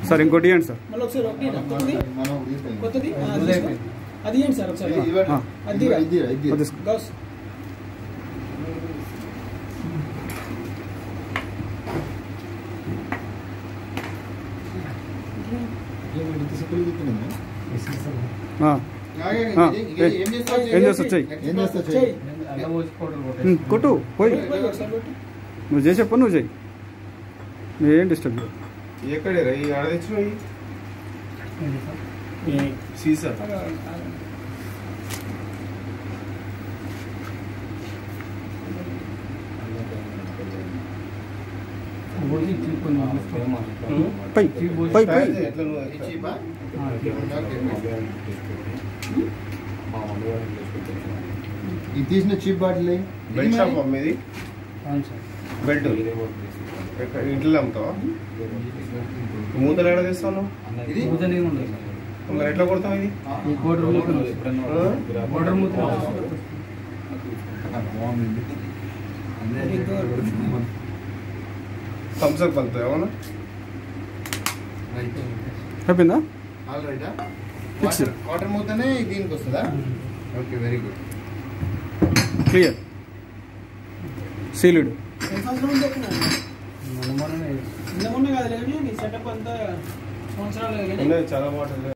Sir ఇంకోటి ఇవ్వండి sir. అది ఏంటి సార్ ఒకసారి గౌస్ ఏం చేస్తా చెయ్యి కొట్టు పోయి నువ్వు చేసే పని నువ్వు చెయ్యి నువ్వేం డిస్టర్బ్ ఎక్కడే ఆడ తెచ్చినాయి సీసా పై పై పై ఇది తీసిన చీప్ బాటిల్ బెల్ట్ షాప్ అమ్మేది బెల్ట్ ఇంట్లో అమ్ముతావా మూతలు ఎక్కడ తెస్తాను మరి ఎట్లా కొడతావు ఇది థమ్స్అప్ వెళ్తావు ఏమన్నా అయిపోయిందా ఆల్ రైటా వాటర్ మూతనే దీనికి వస్తుందా okay very good clear sealed మొన్న కాదు కానీ నీ సెటప్ అంతా సంవత్సరాలు చాలా బాగుంటుంది